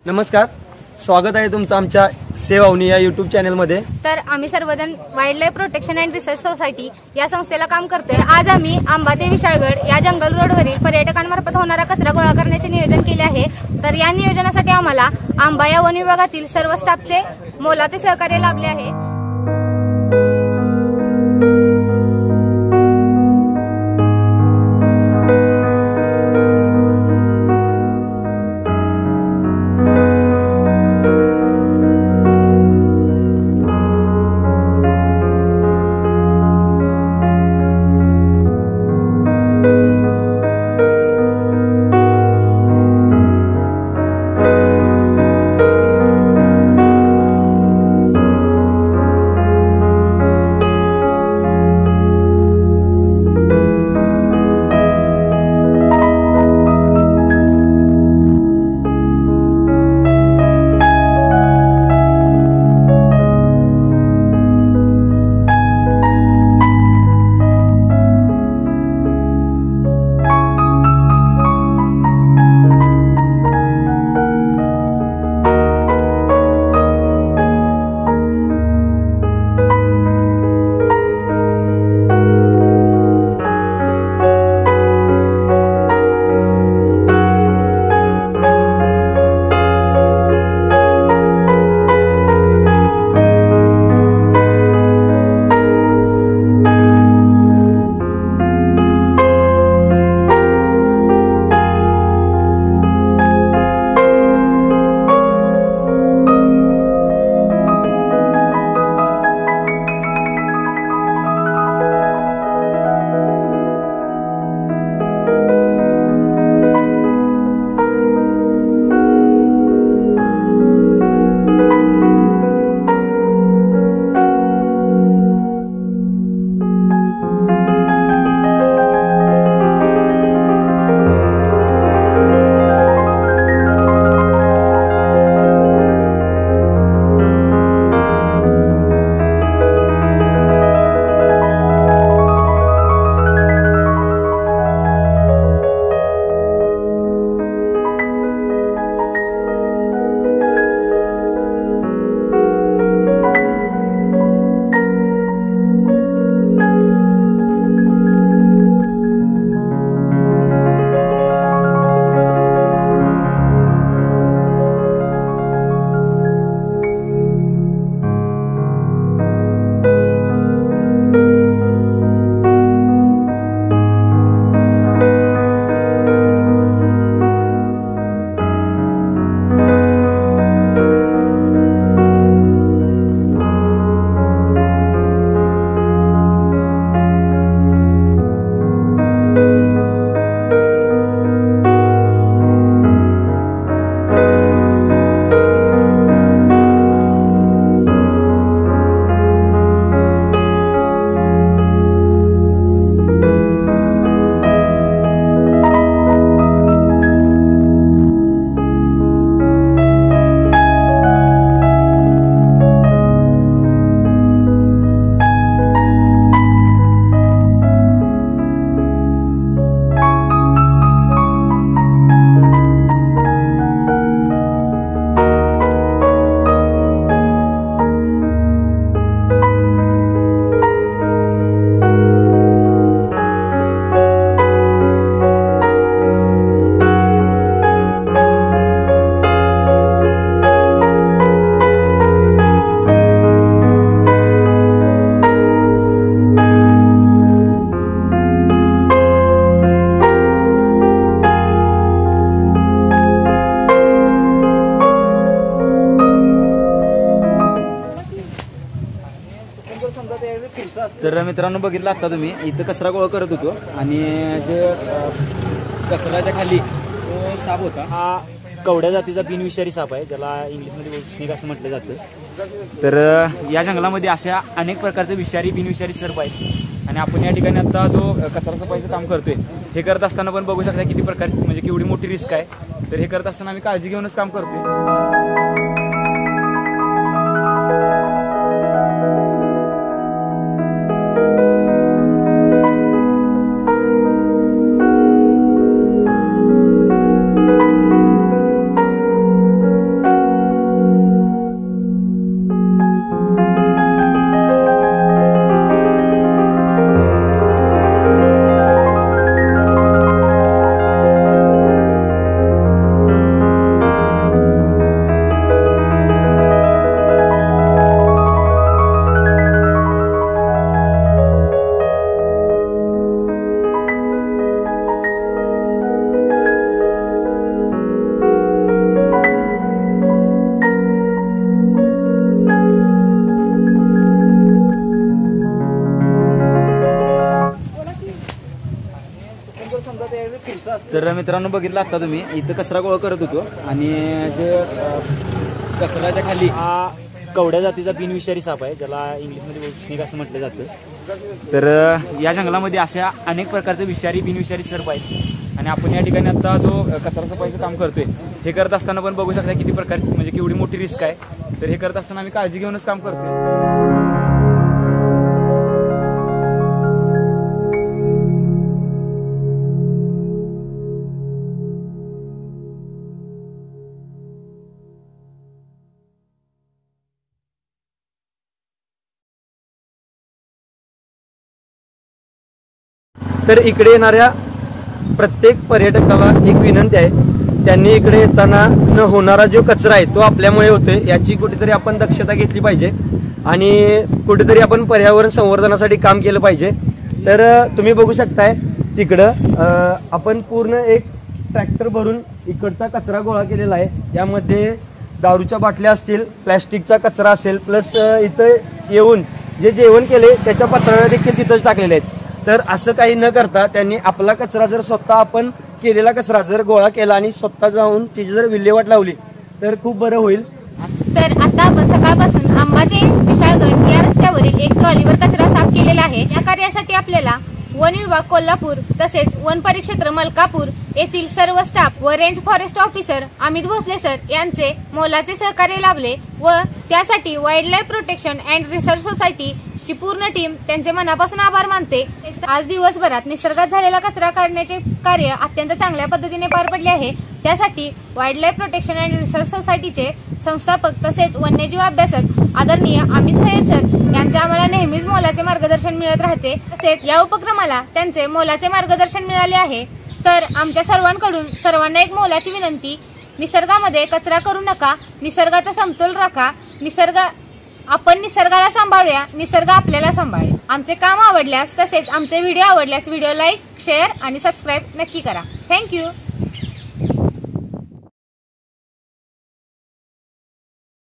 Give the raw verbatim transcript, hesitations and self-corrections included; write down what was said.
नमस्कार, स्वागत आहे तुमचं आमच्या सेवावनी या यूट्यूब चॅनलमध्ये। तर आम्ही सर्वजण wildlife protection and research society या संस्थेला काम करतोय। आज आम्ही आंबा ते विशाळगड या जंगल रोडवरील पर्यटकांमार्फत होणारा कचरा गोळा करण्याचे नियोजन केले आहे। तर या नियोजनासाठी आम्हाला आंबा या वन विभागातील सर्व स्टाफचे मोलाचे सहकार्य लाभले आहे। तर मित्रांनो, बघितलं आता तुम्ही इथं कचरा गोळा करत होतो आणि जे कचऱ्याच्या खाली तो साप होता, हा कवड्या जातीचा बिनविषारी साप आहे, ज्याला इंग्लिशमध्ये स्नेक असं म्हटलं जातं। तर या जंगलामध्ये अशा अनेक प्रकारचे विषारी बिनविषारी सर्प आहेत आणि आपण या ठिकाणी आता जो कचरा सफाईचं काम करतोय हे करत असताना पण बघू शकता किती प्रकारची म्हणजे केवढी मोठी रिस्क आहे। तर हे करत असताना आम्ही काळजी घेऊनच काम करतोय। तर मित्रांनो बघितलं आता तुम्ही इथं कचरा गोळा करत होतो आणि जे कचऱ्याच्या खाली हा कवड्या जातीचा बिनविषारी साप आहे, ज्याला इंग्लिशमध्ये स्नेक असं म्हटलं जातं। तर या जंगलामध्ये अशा अनेक प्रकारचे विषारी बिनविषारी सर्प आहेत आणि आपण या ठिकाणी आता जो कचरा सफाईचं काम करतोय हे करत असताना पण बघू शकता किती प्रकार म्हणजे केवढी मोठी रिस्क आहे। तर हे करत असताना आम्ही काळजी घेऊनच काम करतोय। तर इकडे येणाऱ्या प्रत्येक पर्यटकाला एक विनंती आहे, त्यांनी इकडे येताना न होणारा जो कचरा आहे तो आपल्यामुळे होतोय याची कुठेतरी आपण दक्षता घेतली पाहिजे आणि कुठेतरी आपण पर्यावरण संवर्धनासाठी काम केलं पाहिजे। तर तुम्ही बघू शकताय तिकडं आपण पूर्ण एक ट्रॅक्टर भरून इकडचा कचरा गोळा केलेला आहे। यामध्ये दारूच्या बाटल्या असतील, प्लॅस्टिकचा कचरा असेल, प्लस इथं येऊन जे जेवण केले त्याच्या पातळ्या देखील तिथंच टाकलेल्या आहेत। तर असं काही न करता त्यांनी आपला कचरा जर स्वतः आपण केलेला कचरा जर गोळा केला आणि स्वतः जाऊन तिची जर विल्हेवाट लावली तर खूप बरं होईल। तर आता आपण सकाळपासून आंबा ते विशाळगड या रस्त्यावरील एक ट्रॉलीवर कचरा साफ केलेला आहे। या कार्यासाठी आपल्याला वन विभाग कोल्हापूर तसेच वन परिक्षेत्र मलकापूर येथील सर्व स्टाफ व range forest officer Amit Bhosale sir यांचे मोलाचे सहकार्य लाभले व त्यासाठी wildlife protection and research society ची पूर्ण टीम त्यांचे मनापासून आभार मानते। आज दिवसभरात निसर्गात झालेला कचरा काढण्याचे कार्य अत्यंत चांगल्या पद्धतीने पार पडले आहे। त्यासाठी wildlife protection and research सोसायटीचे संस्थापक तसेच वन्यजीव अभ्यासक आदरणीय अमित सय्यद सर यांचे आम्हाला नेहमीच मोलाचे मार्गदर्शन मिळत राहते। तसेच या उपक्रमाला त्यांचे मोलाचे मार्गदर्शन मिळाले आहे। तर आमच्या सर्वांकडून सर्वांना एक मोलाची विनंती, निसर्गामध्ये कचरा करू नका, निसर्गाचा समतोल राखा, निसर्ग आपण निसर्गाला सांभाळूया, निसर्ग आपल्याला सांभाळेल। आमचे काम आवडल्यास तसेच आमचे व्हिडिओ आवडल्यास व्हिडिओ लाईक, शेअर आणि सबस्क्राईब नक्की करा। थँक्यू।